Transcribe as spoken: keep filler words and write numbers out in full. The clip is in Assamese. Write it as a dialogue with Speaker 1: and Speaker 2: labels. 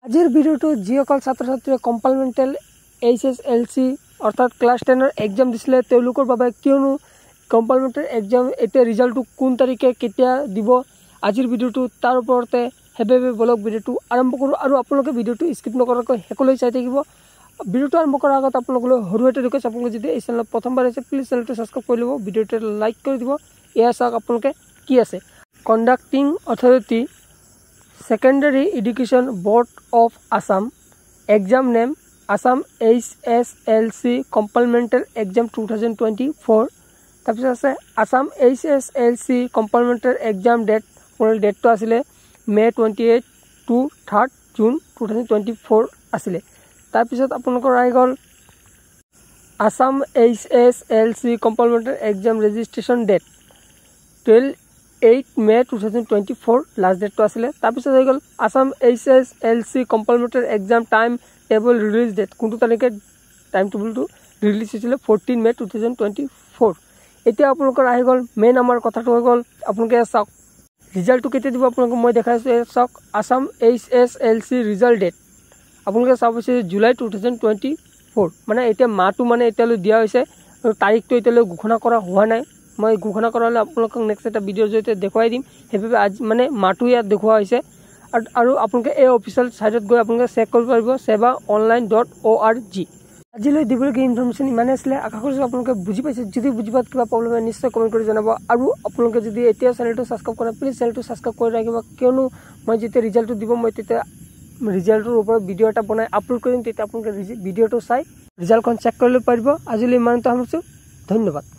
Speaker 1: আজিৰ ভিডিওটো যিসকল ছাত্ৰ ছাত্ৰীয়ে compartmental H S L C অৰ্থাৎ ক্লাছ টেনৰ এক্সাম দিছিলে তেওঁলোকৰ বাবে কিয়নো কম্পাৰ্টমেণ্টেল এক্সাম এতিয়া ৰিজাল্টটো কোন তাৰিখে কেতিয়া দিব আজিৰ ভিডিওটো তাৰ ওপৰতে হেবে বলক ভিডিওটো আৰম্ভ কৰোঁ আৰু আপোনালোকে ভিডিওটো স্কিপ নকৰাকৈ শেষলৈ চাই থাকিব। ভিডিওটো আৰম্ভ কৰাৰ আগত আপোনালোকলৈ সৰু এটা ৰিকুৱেষ্ট, আপোনালোকে যদি এই চেনেলত প্ৰথমবাৰ আছে প্লিজ চেনেলটো ছাবস্ক্ৰাইব কৰি ল'ব, ভিডিওটো লাইক কৰি দিব। এয়া চাওক আপোনালোকে কি আছে। Conducting authority Secondary Education Board of Assam, exam name Assam H S L C Complementary Exam twenty twenty-four. তাৰপিছত আছে Assam H S L C Complementary Exam date, আপোনাৰ ডেটটো আছিলে May twenty eight to third June two thousand twenty four আছিলে। তাৰপিছত আপোনালোকৰ আহি গ'ল Assam H S L C Complementary Exam Registration date twelve eight May two thousand twenty four last ডেটটো আছিলে। তাৰপিছত হৈ গ'ল Assam H S L C compartmental exam time table release date, কোনটো তাৰিখে টাইম টেবলটো ৰিলিজ হৈছিলে fourteen May two thousand twenty four. এতিয়া আপোনালোকৰ আহি গ'ল মেইন আমাৰ কথাটো হৈ গ'ল, আপোনালোকে চাওক ৰিজাল্টটো কেতিয়া দিব আপোনালোকক মই দেখাইছোঁ। এই চাওক Assam H S L C result date আপোনালোকে চাব হৈছে July two thousand twenty four, মানে এতিয়া মাহটো মানে এতিয়ালৈ দিয়া হৈছে আৰু তাৰিখটো এতিয়ালৈ ঘোষণা কৰা হোৱা নাই। মই ঘোষণা কৰা হ'লে আপোনালোকক নেক্সট এটা ভিডিঅ'ৰ জৰিয়তে দেখুৱাই দিম, সেইবাবে আজি মানে মাহটো ইয়াত দেখুওৱা হৈছে। আৰু আপোনালোকে এই অফিচিয়েল ছাইটত গৈ আপোনালোকে চেক কৰিব পাৰিব Sewa online dot O' R G. আজিলৈ দিবলগীয়া ইনফৰমেশ্যন ইমানে আছিলে, আশা কৰিছোঁ আপোনালোকে বুজি পাইছে। যদি বুজি পোৱাত কিবা প্ৰব্লেম হয় নিশ্চয় কমেণ্ট কৰি জনাব। আৰু আপোনালোকে যদি এতিয়া চেনেলটো ছাবস্ক্ৰাইব কৰা প্লিজ চেনেলটো ছাবস্ক্ৰাইব কৰি ৰাখিব, কিয়নো মই যেতিয়া ৰিজাল্টটো দিব মই তেতিয়া ৰিজাল্টৰ ওপৰত ভিডিঅ' এটা বনাই আপলোড কৰিম, তেতিয়া আপোনালোকে ভিডিঅ'টো চাই ৰিজাল্টখন চেক কৰিব পাৰিব। আজিলৈ ইমানতে সামৰিছোঁ, ধন্যবাদ।